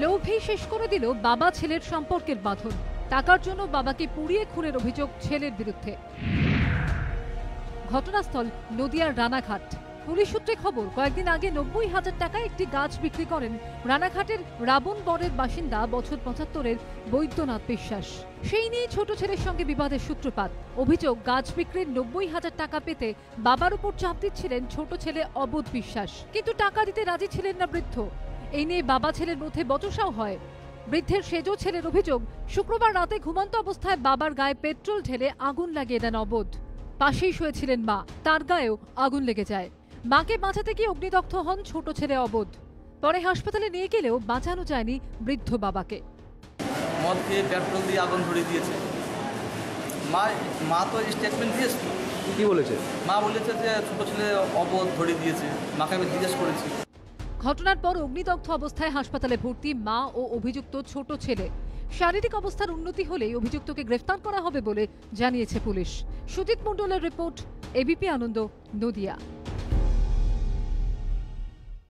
লোভে শেষ করে দিল বাবা ছেলের সম্পর্কের বাঁধন। টাকার জন্য বাবাকে পুড়িয়ে খুনের অভিযোগ ছেলের বিরুদ্ধে। ঘটনাস্থল নদিয়ার রানাঘাট। পুলিশ সূত্রে খবর, কয়েকদিন আগে 90,000 টাকায় একটি গাছ বিক্রি করেন রানাঘাটের রাবণগড়ের বাসিন্দা বছর 75-এর বৈদ্যনাথ বিশ্বাস। সেই নিয়ে ছোট ছেলের সঙ্গে বিবাদের সূত্রপাত। অভিযোগ, গাছ বিক্রির 90,000 টাকা পেতে বাবার উপর চাপ দিচ্ছিলেন ছোট ছেলে অবোধ বিশ্বাস, কিন্তু টাকা দিতে রাজি ছিলেন না বৃদ্ধ। এই নিয়ে বাবা ছেলের মধ্যে বচসাও হয়। বৃদ্ধের সেজো ছেলের অভিযোগ, শুক্রবার রাতে ঘুমন্ত অবস্থায় বাবার গায়ে পেট্রোল ঢেলে আগুন লাগিয়ে দেন অবোধ। পাশেই শুয়েছিলেন মা, তার গায়েও আগুন লেগে যায়। মাকে বাঁচাতে গিয়ে অগ্নিদগ্ধ হন ছোট ছেলে অবোধ। পরে হাসপাতালে নিয়ে গেলেও বাঁচানো যায়নি বৃদ্ধ বাবাকে। মদ খেয়ে পেট্রোল দিয়ে আগুন ধরিয়ে দিয়েছে। মা তো স্টেটমেন্ট দিয়েছে। কি বলেছে? মা বলেছে যে ছোট ছেলে অবোধ ধরিয়ে দিয়েছে। মাকে আমি জিজ্ঞেস করেছি। ঘটনার পর অগ্নিদগ্ধ অবস্থায় হাসপাতালে ভর্তি মা ও অভিযুক্ত ছোট ছেলে। শারীরিক অবস্থার উন্নতি হলেই অভিযুক্তকে গ্রেফতার করা হবে বলে জানিয়েছে পুলিশ। সুজিত মণ্ডলের রিপোর্ট, এবিপি আনন্দ, নদিয়া।